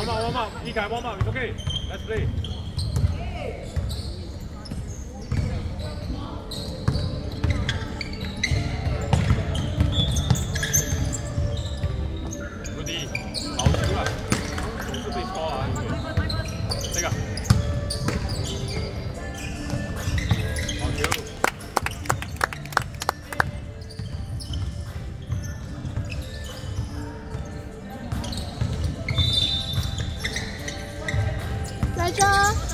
warm up， 一凯 warm up， OK，Let's play。 好球啊！总是被抄啊！这个好球！ 来着。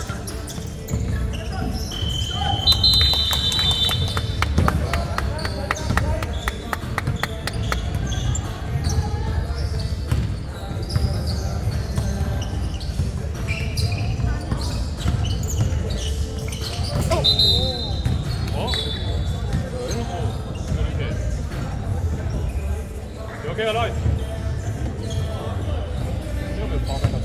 OK 了，有没有跑开他们？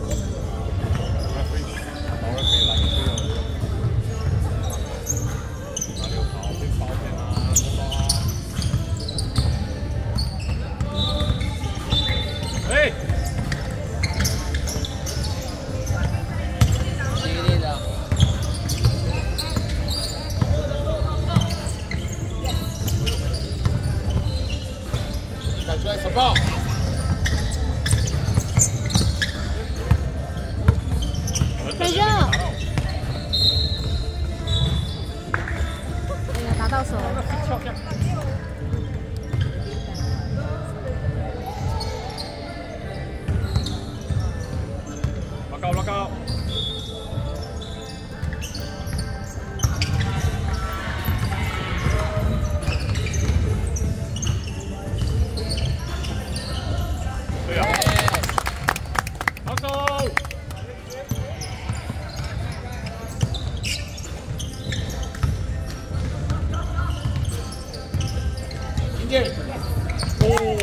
老人可以来一推了，哪里有跑？被包片啊，哎！ 激烈的。感觉什么？ 飞正。哎呀，打到手了。 落高。对呀。好手。 迎接。 哦。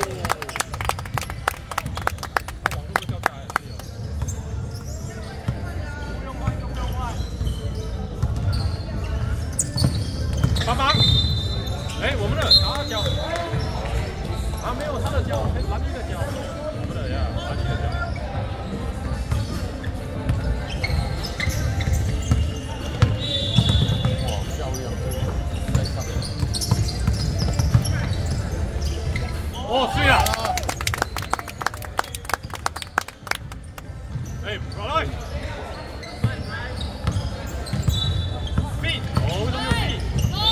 帮忙！哎，我们的打脚啊，没有他的脚，还是蓝衣的脚，我们的呀，蓝衣的脚。 哇，漂亮！在上面。 哦，对了。哎，过来。feed， 哦，为什么有 feed？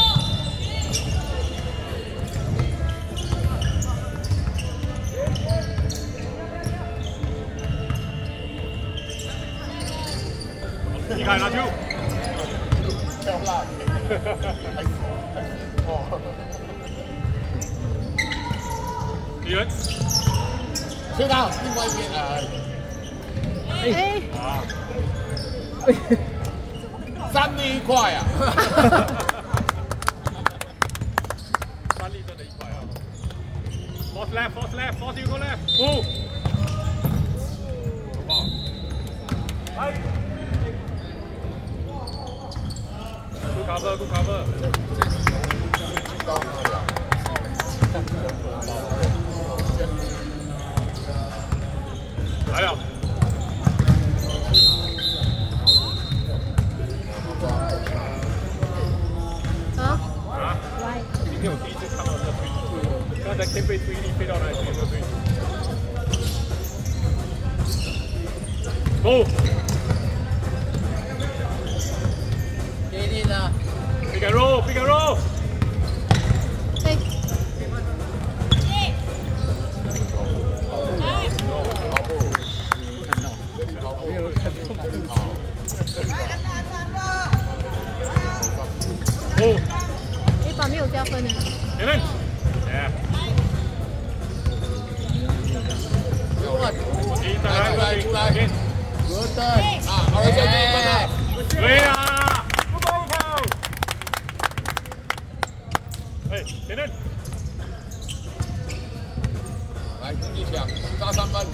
你看拿球， 漂亮，哦， 敌人， 接到另外一边哎， 啊 ，3粒1块啊 ，3粒真的1块啊 ！Force left, force left, force you go left, move。好不好？来。 Good cover, good cover。来了。 啊？ 来。今天我第一次看到这个推，刚才先被推力飞到哪里去？有没有推？走。 Pick and roll, pick and roll。 对。 哦。 哎，把没有加分呢。 前面。哎。再来，出来。 good 啊，好了，小弟们啊， 对呀。 哎，前任， 来继续抢，抓3分，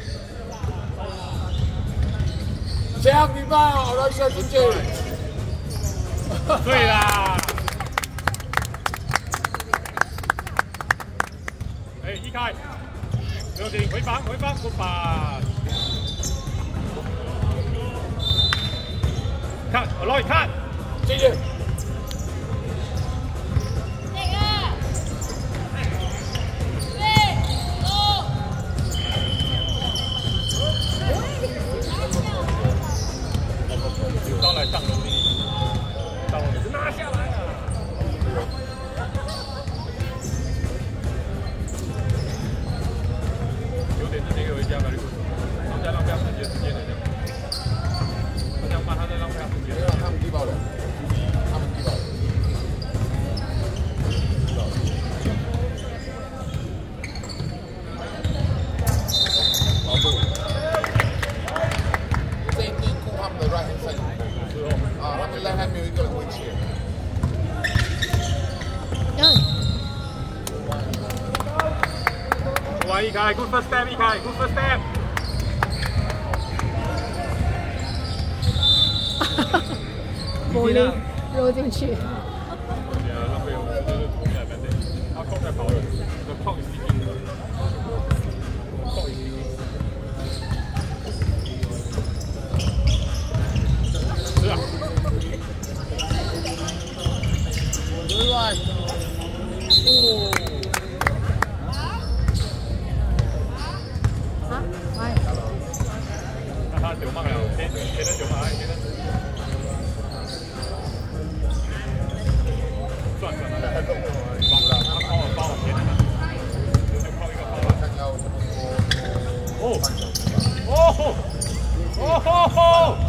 抢你吧，好了，小进去， 对啦，哎，一开，不要紧，回防，回防，不把， ，看， 谢谢。 有招来上楼的，上楼的拿下来啊！9点之前有一家，他们家浪费自己的时间了，这样。他这样骂他在浪费他时间。 他们低保了，他们低保了。这一定顾他们的 right hand side。啊，他们 left hand 没有一个人会切。 哇，一开 ，good first step， 一开 ，good first step。 玻璃揉进去。 浪费我就是从来没得，他控在跑了，就碰一滴，碰一滴。是啊。 Good one。 啊，哎。 那他丢慢了，天天丢慢，天天。算了，帮我填了，就靠一个包了。哦，哦吼，哦吼吼。